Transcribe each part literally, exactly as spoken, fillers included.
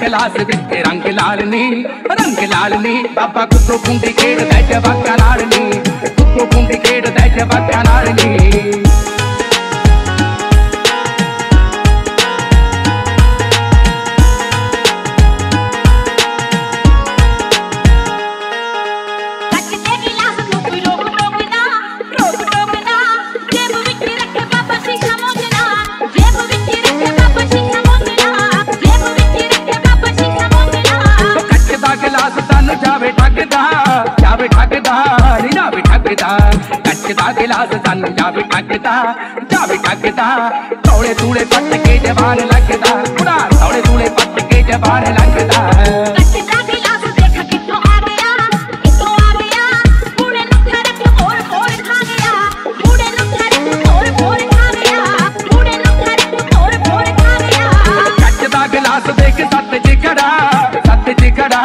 गिलास विच रंग लाल नी रंग लाल नी बाबा कुत्तो कुंडी खेड़ दै जवाकां नाल नी कुत्तो कुंडी खेड़ दै जवाकां नाल नी। जावे ठगदा जावे ठगदा नी जावे ठगदा कच्च दा गिलास सानू जावे ठगदा जावे ठगदा थोड़े थोड़े पट के जवान लगदा बुढ़ा थोड़े थोड़े पट के जवान लगदा। कच्च दा गिलास देख कित्थों आ गया कित्थों आ गया बूढ़े नूं खरक होर होर खा गया बूढ़े नूं खरक होर होर खा गया बूढ़े नूं खरक होर होर खा गया। कच्च दा गिलास देख सत जिगड़ा सत जिगड़ा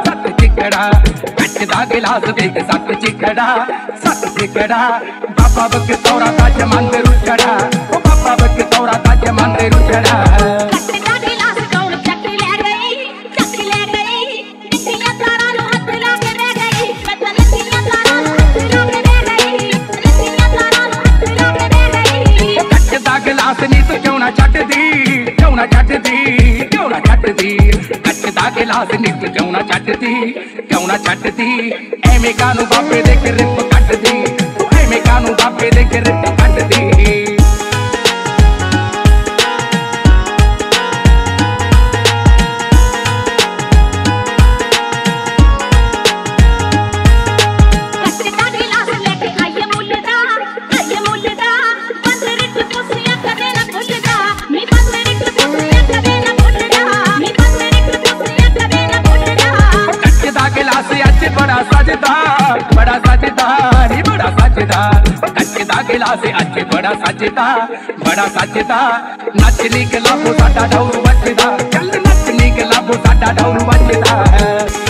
कच्च दा गिलास देख सत चिकड़ा सत चिकड़ा बाबा बक तौरा ताज मंदिर उछड़ा ओ बाबा बक तौरा ताज मंदिर उछड़ा। कच्च दा गिलास कौन चक ले गई चक ले गई नितिया तारा नु हाथ ला के रह गई मैं तो नितिया तारा नु हाथ ला के रह गई नितिया तारा नु हाथ ला के रह गई। ओ कच्च दा गिलास नी तू क्यों ना छट दी क्यों ना छट दी क्यों ना छट दी कच्च दा गिलास नी तू क्यों ना छट दी क्यों ना छट दी एवें कानू बाबे दे के रिप कट दी तू एवें कानू बाबे दे के रिप कट दी। बड़ा सजदा बड़ा सजदा नी बड़ा सजदा कच्च दा गिलास अज बड़ा सजदा बड़ा सजदा नच नी गलाबो साडा डौर बजदा चल नच नी गलाबो साडा डौर बजदा।